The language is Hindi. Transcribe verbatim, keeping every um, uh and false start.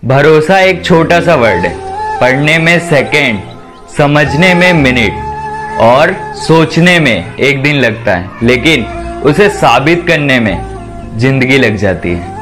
भरोसा एक छोटा सा वर्ड है, पढ़ने में सेकंड, समझने में मिनट और सोचने में एक दिन लगता है, लेकिन उसे साबित करने में जिंदगी लग जाती है।